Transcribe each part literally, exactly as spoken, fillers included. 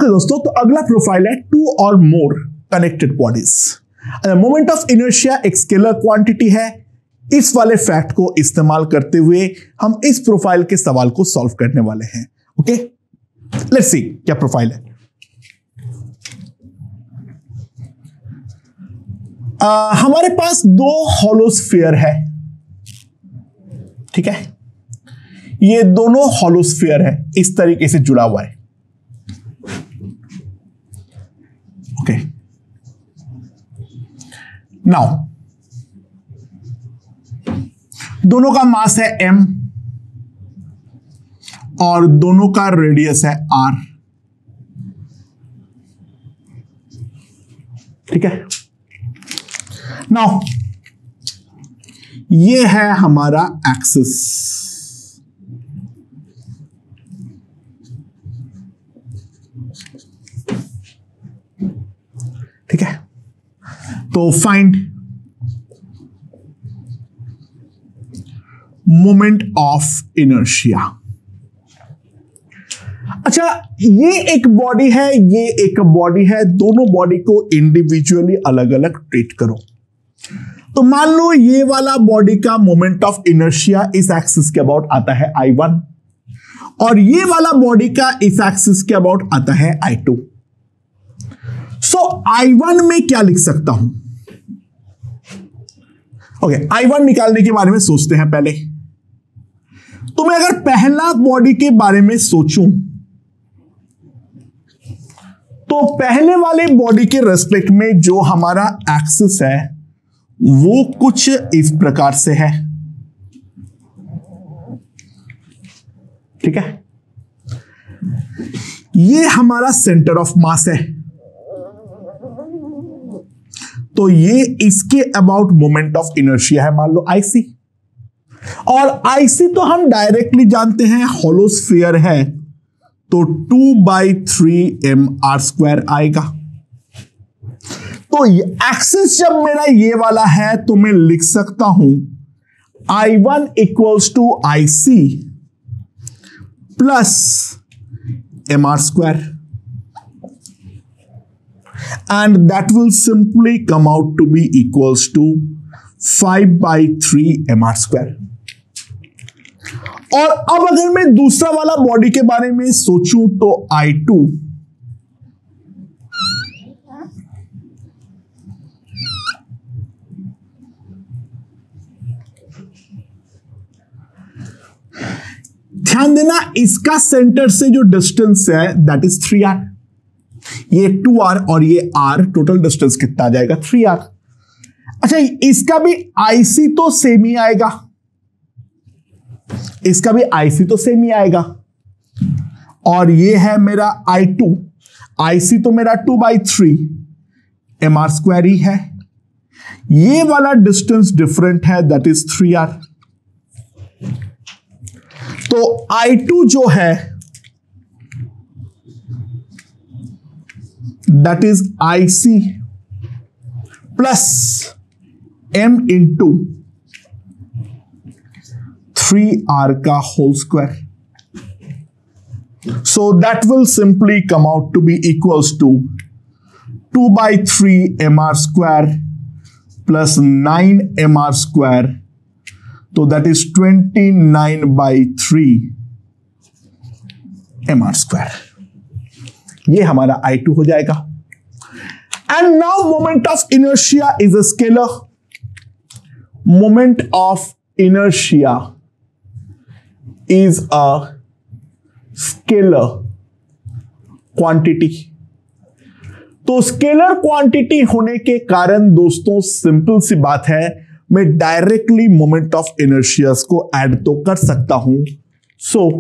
चलो दोस्तों, तो अगला प्रोफाइल है टू और more connected bodies. Moment of inertia एक स्केलर क्वांटिटी है। इस वाले फैक्ट को इस्तेमाल करते हुए हम इस प्रोफाइल के सवाल को सॉल्व करने वाले हैं। ओके, लेट्स सी क्या प्रोफाइल है। आ, हमारे पास दो हॉलोस्फीयर है, ठीक है। ये दोनों हॉलोस्फीयर है, इस तरीके से जुड़ा हुआ है। ओके, नाउ दोनों का मास है m और दोनों का रेडियस है r, ठीक है। नाउ ये है हमारा एक्सिस, ठीक है। तो फाइंड मोमेंट ऑफ इनर्शिया। अच्छा, ये एक बॉडी है, ये एक बॉडी है, दोनों बॉडी को इंडिविजुअली अलग अलग ट्रीट करो। तो मान लो ये वाला बॉडी का मोमेंट ऑफ इनर्शिया इस एक्सिस के अबाउट आता है आई वन और ये वाला बॉडी का इस एक्सिस के अबाउट आता है आई टू। सो आई वन में क्या लिख सकता हूं? ओके, आई वन निकालने के बारे में सोचते हैं पहले। तो मैं अगर पहला बॉडी के बारे में सोचूं तो पहले वाले बॉडी के रेस्पेक्ट में जो हमारा एक्सिस है वो कुछ इस प्रकार से है, ठीक है। ये हमारा सेंटर ऑफ मास है, तो ये इसके अबाउट मोमेंट ऑफ इनर्शिया है, मान लो आईसी। और आईसी तो हम डायरेक्टली जानते हैं हॉलोस्फीयर है, तो two by three M R square आएगा। तो एक्सिस जब मेरा ये वाला है तो मैं लिख सकता हूं I one equals to I C plus M R square, and that will simply come out to be equals to five by three M R square। और अब अगर मैं दूसरा वाला बॉडी के बारे में सोचूं तो आई टू ध्यान देना, इसका सेंटर से जो डिस्टेंस है दैट इज थ्री आर। ये टू आर और ये आर, टोटल डिस्टेंस कितना आ जाएगा? Three R. अच्छा, इसका भी आईसी तो सेम ही आएगा, इसका भी आईसी तो सेम ही आएगा। और ये है मेरा आई टू, आईसी तो मेरा two by three M R square ही है। ये वाला डिस्टेंस डिफरेंट है, दैट इज थ्री आर। तो आई टू जो है that is I C plus M into three R का whole square. So that will simply come out to be equals to two by three M R square plus nine M R square. तो that is twenty nine by three M R square. ये हमारा I two हो जाएगा। And now moment of inertia is a scalar. Moment of inertia is a scalar quantity. तो scalar quantity होने के कारण दोस्तों सिंपल सी बात है, मैं डायरेक्टली मोमेंट ऑफ इनर्शिया को ऐड तो कर सकता हूं। सो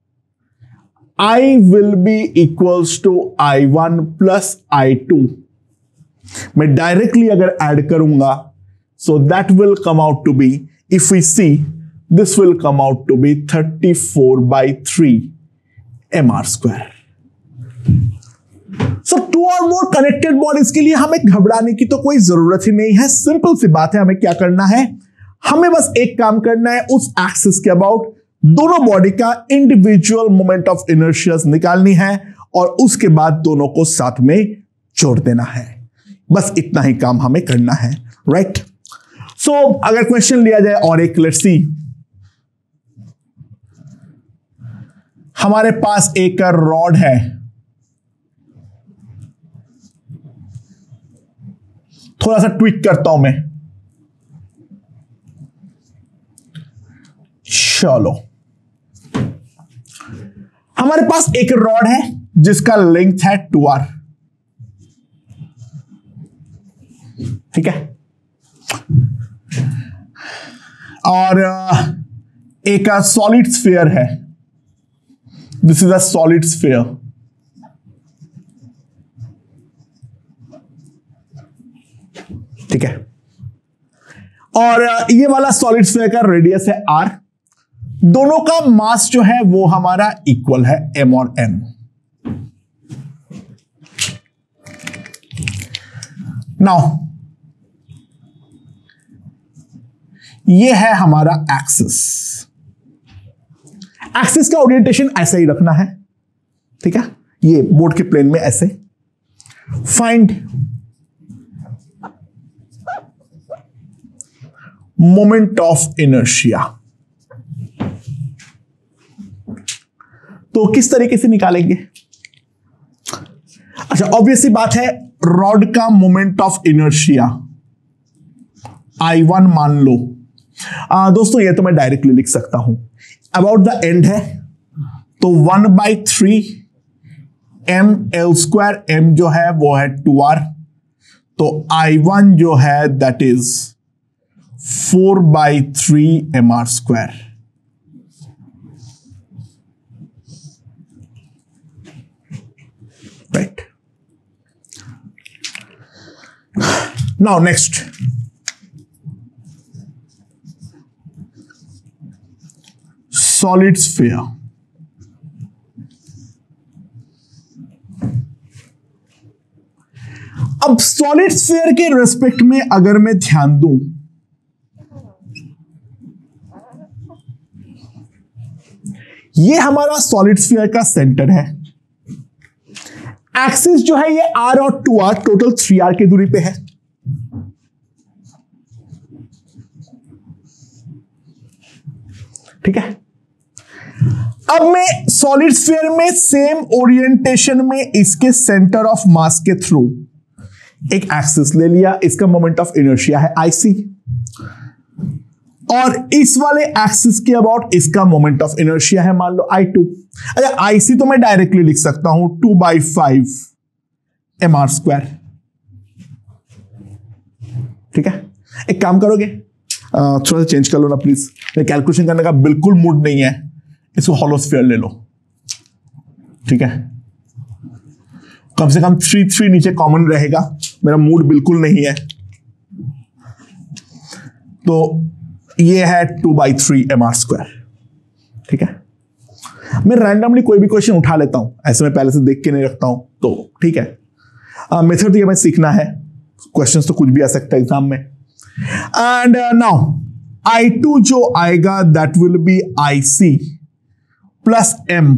I will be equals to I one plus I two. मैं डायरेक्टली अगर ऐड करूंगा so that will come out to be, if we see, this will come out to be thirty four by three M R square. So two or more connected bodies के लिए हमें घबराने की तो कोई जरूरत ही नहीं है। सिंपल सी बात है, हमें क्या करना है, हमें बस एक काम करना है, उस एक्सिस के अबाउट दोनों बॉडी का इंडिविजुअल मोमेंट ऑफ इनर्शिया निकालनी है और उसके बाद दोनों को साथ में जोड़ देना है। बस इतना ही काम हमें करना है, राइट। सो अगर क्वेश्चन लिया जाए और एक, लेट्स सी, हमारे पास एक रॉड है, थोड़ा सा ट्विक करता हूं मैं, चलो हमारे पास एक रॉड है जिसका लेंथ है टू आर, ठीक है, और एक सॉलिड स्फीयर है, this is a solid sphere, ठीक है, और ये वाला सॉलिड स्फीयर का रेडियस है आर। दोनों का मास जो है वो हमारा इक्वल है, एम और एन। नाउ ये है हमारा एक्सिस। एक्सिस का ओरिएंटेशन ऐसे ही रखना है, ठीक है, ये बोर्ड के प्लेन में ऐसे। Find moment of inertia. तो किस तरीके से निकालेंगे? अच्छा, ऑब्वियसली बात है, रॉड का moment of inertia I one मान लो। आ, दोस्तों ये तो मैं डायरेक्टली लिख सकता हूं, अबाउट द एंड है तो one by three M L square, M जो है वो है टू आर, तो आई वन जो है that is four by three M R square. Right, now next, solid sphere. अब सॉलिड स्फीयर के रेस्पेक्ट में अगर मैं ध्यान दूं, ये हमारा सॉलिड स्फीयर का सेंटर है, एक्सिस जो है ये आर और two R, total three R की दूरी पे है, ठीक है। अब मैं सॉलिड स्फीयर में सेम ओरिएंटेशन में इसके सेंटर ऑफ मास के थ्रू एक एक्सिस ले लिया, इसका मोमेंट ऑफ इनर्शिया है आई सी, और इस वाले एक्सिस के अबाउट इसका मोमेंट ऑफ इनर्शिया है मान लो आई टू। अच्छा, आई सी तो मैं डायरेक्टली लिख सकता हूं two by five M R square, ठीक है। एक काम करोगे, आ, थोड़ा सा चेंज कर लो ना प्लीज, कैलकुलेशन करने का बिल्कुल मूड नहीं है, इसको हॉलो स्फीयर ले लो, ठीक है। कम से कम थ्री थ्री नीचे कॉमन रहेगा, मेरा मूड बिल्कुल नहीं है। तो ये है two by three M R square, ठीक है। मैं रैंडमली कोई भी क्वेश्चन उठा लेता हूं, ऐसे मैं पहले से देख के नहीं रखता हूं, तो ठीक है। मेथड तो ये मैं सीखना है, क्वेश्चंस तो कुछ भी आ सकता है एग्जाम में। एंड नाउ आई टू जो आएगा that will be I C plus m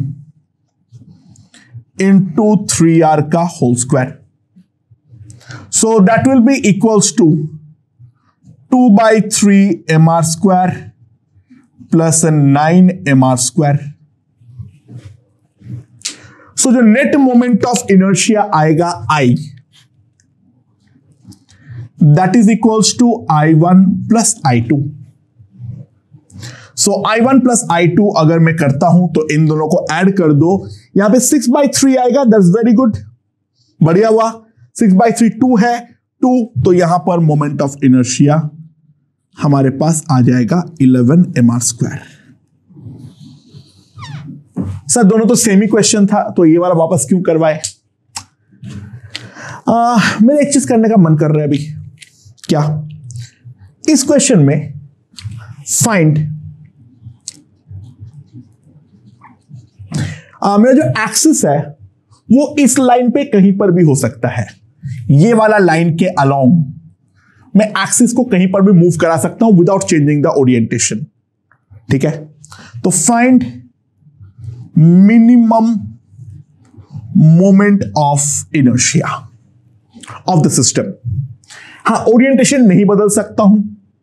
into three r का whole square, so that will be equals to two by three M R square plus nine m are square. So जो net moment of inertia आएगा I, that is equals to I one plus I two. So I one plus I two अगर मैं करता हूं तो इन दोनों को add कर दो, यहां पे सिक्स बाई थ्री आएगा, दैट्स वेरी गुड, बढ़िया हुआ। सिक्स बाई थ्री टू है, टू, तो यहां पर मोमेंट ऑफ इनर्शिया हमारे पास आ जाएगा eleven m are square. Sir दोनों तो सेम ही क्वेश्चन था, तो ये वाला वापस क्यों करवाए? मेरे एक चीज करने का मन कर रहा है अभी, क्या? इस क्वेश्चन में फाइंड मेरा जो एक्सिस है वो इस लाइन पे कहीं पर भी हो सकता है, ये वाला लाइन के अलोंग मैं एक्सिस को कहीं पर भी मूव करा सकता हूं विदाउट चेंजिंग द ओरिएंटेशन, ठीक है। तो find minimum moment of inertia of the system. हाँ, ओरिएंटेशन नहीं बदल सकता हूं,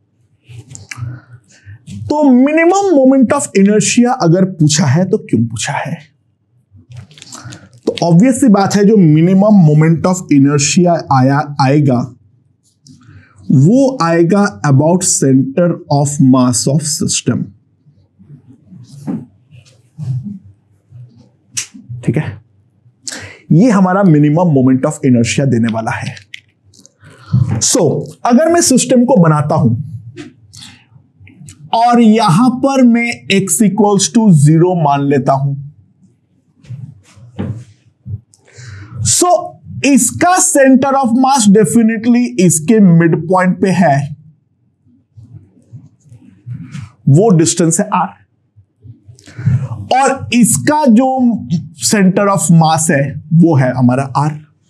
तो मिनिमम मोमेंट ऑफ इनर्शिया अगर पूछा है तो क्यों पूछा है? तो ऑब्वियस सी बात है, जो मिनिमम मोमेंट ऑफ इनर्शिया आया आएगा वो आएगा about centre of mass of system. ठीक है, ये हमारा मिनिमम मोमेंट ऑफ इनर्शिया देने वाला है। सो so, अगर मैं सिस्टम को बनाता हूं और यहां पर मैं x इक्वल्स टू जीरो मान लेता हूं, सो so, इसका सेंटर ऑफ मास डेफिनेटली इसके मिड पॉइंट पे है, वो डिस्टेंस है r, और इसका जो सेंटर ऑफ मास है वो है हमारा r।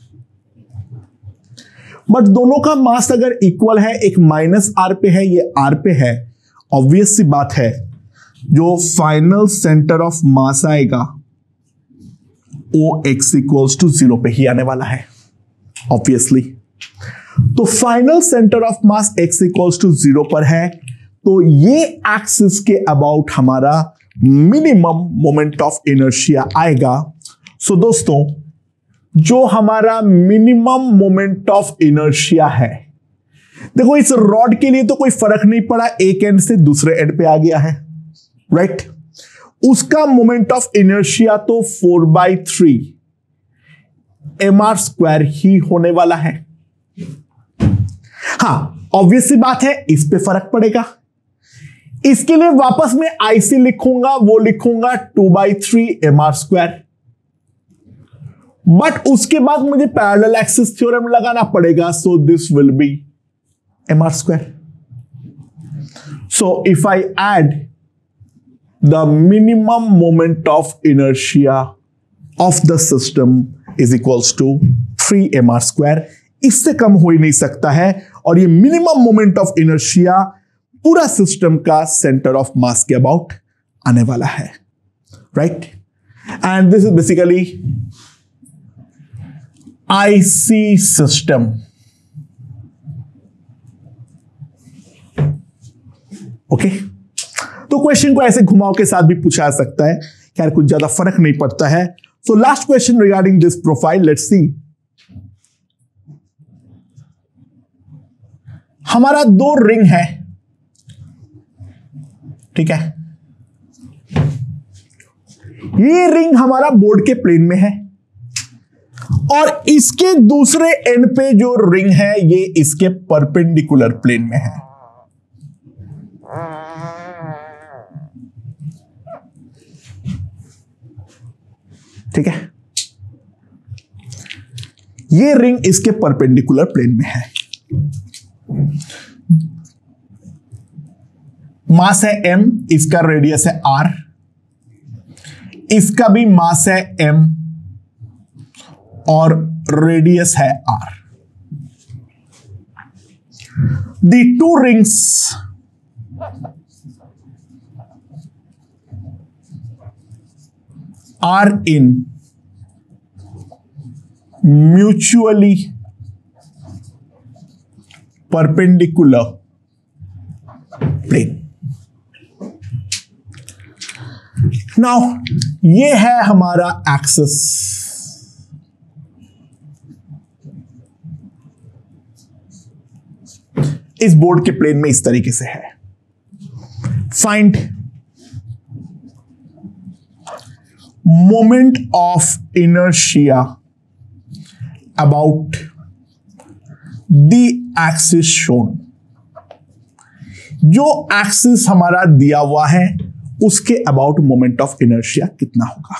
बट दोनों का मास अगर इक्वल है, एक माइनस आर पे है, ये आर पे है, ऑब्वियस सी बात है जो फाइनल सेंटर ऑफ मास आएगा वो x इक्वल्स टू जीरो पे ही आने वाला है ऑब्वियसली। तो final centre of mass x equals to zero पर है, तो ये एक्सिस के अबाउट हमारा मिनिमम मोमेंट ऑफ इनर्शिया आएगा। सो so, दोस्तों, जो हमारा मिनिमम मोमेंट ऑफ इनर्शिया है, देखो इस रॉड के लिए तो कोई फर्क नहीं पड़ा, एक एंड से दूसरे एंड पे आ गया है, राइट right? उसका मोमेंट ऑफ इनर्शिया तो four by three M R square ही होने वाला है। हां, ऑब्वियस सी बात है इस पे फर्क पड़ेगा, इसके लिए वापस में आईसी लिखूंगा, वो लिखूंगा two by three M R square, but उसके बाद मुझे पैरेलल एक्सिस थ्योरम लगाना पड़ेगा, so this will be m are square. So if I add the minimum moment of inertia of the system is equals to three M R square, इससे कम हो ही नहीं सकता है, और ये मिनिमम मोमेंट ऑफ इनर्शिया पूरा सिस्टम का centre of mass के अबाउट आने वाला है, right. And this is basically IC system. Okay, तो क्वेश्चन को ऐसे घुमाव के साथ भी पूछा जा सकता है, यार कुछ ज्यादा फर्क नहीं पड़ता है। So last question regarding this profile, let's see. हमारा दो रिंग है, ठीक है, ये रिंग हमारा बोर्ड के प्लेन में है, और इसके दूसरे एंड पे जो रिंग है ये इसके परपेंडिकुलर प्लेन में है। ठीक है, ये रिंग इसके परपेंडिकुलर प्लेन में है, मास है m, इसका रेडियस है r, इसका भी मास है m और रेडियस है r। The two rings are in mutually perpendicular plane। now ये है हमारा एक्सिस, इस बोर्ड के प्लेन में इस तरीके से है। Find moment of inertia about the axis shown। जो एक्सिस हमारा दिया हुआ है उसके अबाउट मोमेंट ऑफ इनर्शिया कितना होगा।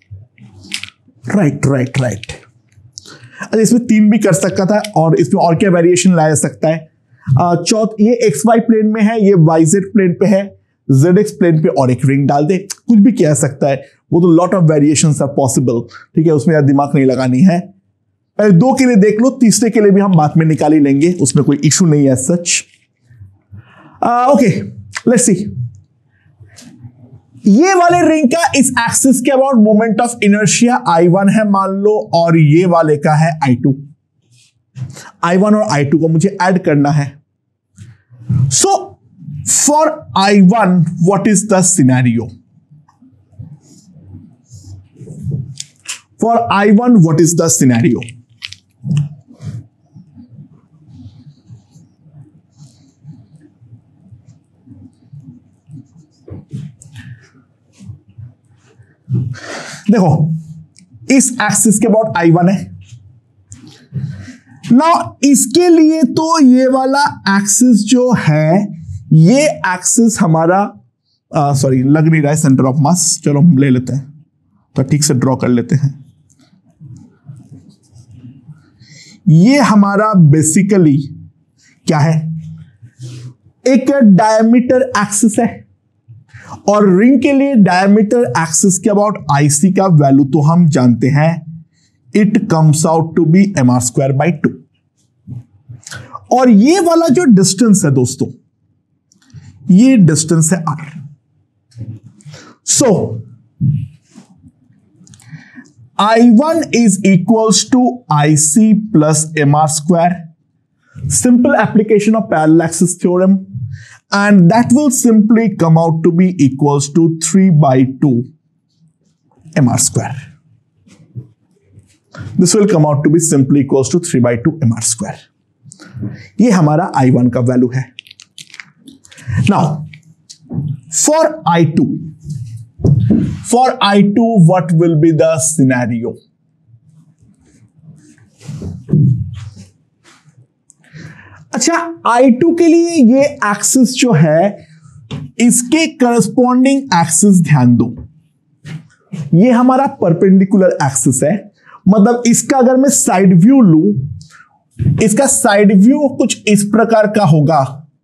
राइट राइट राइट अच्छा, इसमें तीन भी कर सकता था, और इसमें और क्या वेरिएशन लाया जा सकता है। चौथ ये एक्स वाई प्लेन में है, ये वाई जेड प्लेन पे है, जेड एक्स प्लेन पे और एक रिंग डाल दे, कुछ भी किया जा सकता है। वो तो lot of variations are possible, ठीक है, उसमें यार दिमाग नहीं लगानी है। पहले दो के लिए देख लो, तीसरे के लिए भी हम बाद में निकाल ही लेंगे, उसमें कोई इशू नहीं है सच। Okay, let's see. ये वाले रिंग का इस एक्सिस के about moment of inertia I one है मान लो, और ये वाले का है आई टू। आई वन और आई टू को मुझे ऐड करना है। So for I one what is the scenario? For I one what is the scenario? देखो, इस एक्सिस के अबाउट आई वन है ना। इसके लिए तो ये वाला एक्सिस जो है, ये एक्सिस हमारा सॉरी लग नहीं रहा है सेंटर ऑफ मास, चलो हम ले लेते हैं तो ठीक से ड्रॉ कर लेते हैं। ये हमारा बेसिकली क्या है? एक डायमीटर एक्सिस है, और रिंग के लिए डायमीटर एक्सिस के अबाउट आईसी का वैल्यू तो हम जानते हैं, it comes out to be m are square by two. और ये वाला जो डिस्टेंस है दोस्तों, ये डिस्टेंस है r. So I one is equals to I C plus M R square, simple application of parallel axis theorem, and that will simply come out to be equals to three by two mr square. This will come out to be simply equals to three by two mr square. ये हमारा I one का वैल्यू है। Now for I two, for I two what will be the scenario? अच्छा, आई to के लिए ये axis जो है, इसके करस्पॉन्डिंग एक्सिस ध्यान दो, ये हमारा परपेंडिकुलर एक्सिस है। मतलब इसका अगर मैं साइड व्यू लूं, इसका साइड व्यू कुछ इस प्रकार का होगा।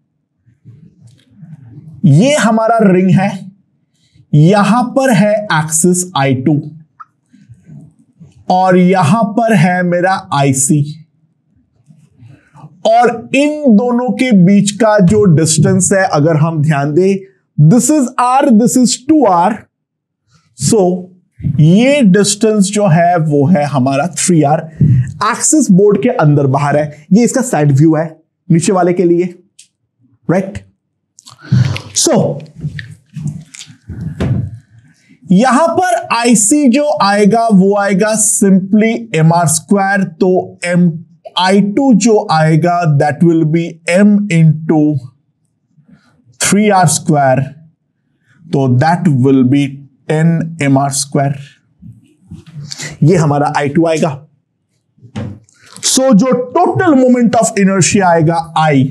ये हमारा रिंग है, यहां पर है एक्सिस आई टू, और यहां पर है मेरा आईसी, और इन दोनों के बीच का जो डिस्टेंस है, अगर हम ध्यान दें, this is r, this is two r. So ये डिस्टेंस जो है वो है हमारा थ्री आर। एक्सिस बोर्ड के अंदर बाहर है, ये इसका साइड व्यू है नीचे वाले के लिए, राइट। सो यहां पर आईसी जो आएगा वो आएगा सिंपली एम आर स्क्वायर, तो एम आई टू जो आएगा that will be m into three r square, तो that will be ten m are square. ये हमारा आई टू आएगा। सो so, जो टोटल मोमेंट ऑफ इनर्शिया आएगा I,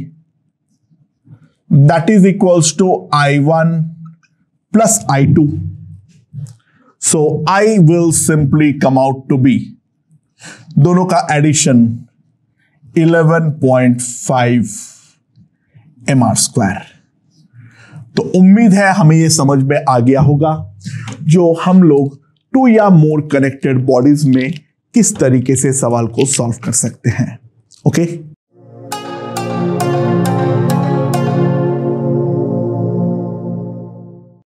that is equals to I one plus I two. So I will simply come out to be, दोनों का addition eleven point five M R square. तो उम्मीद है हमें यह समझ में आ गया होगा, जो हम लोग टू या मोर कनेक्टेड बॉडीज में किस तरीके से सवाल को सॉल्व कर सकते हैं। ओके।